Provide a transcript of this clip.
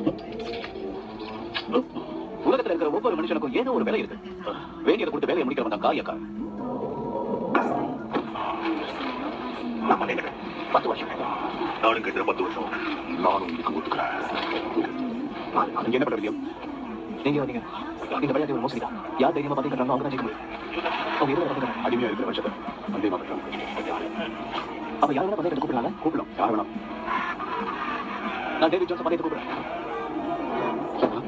உலகத்துல இருக்கிற ஒவ்வொரு மனுஷனுக்கும் ஏதோ ஒரு வேலை இருக்கு. வேண்டியதை கொடுத்து வேலையை முடிக்கிறவன் தான் காரியக்காரன். 10 வருஷம் நானும் கேட்டு 10 வருஷம் நானும் இதுக்கு ஒத்துக்கிறேன். என்ன பண்ற வில்லியம்? நீங்க வந்தீங்க இந்த விளையாட்டு ஒரு மோசடி தான். யார் தைரியமா பாத்தீங்கன்னா அவங்க தான் ஜெயிக்க முடியும். அவங்க இருபது அடிமையா இருக்கிற வருஷத்தை அதே மாதிரி அப்ப யார் வேணா பந்தயத்தை கூப்பிடலாம். கூப்பிடலாம் யார் வேணாம். நான் டேவிட் ஜோன்ஸ் பந்தயத்தை கூப்பிடுறேன்.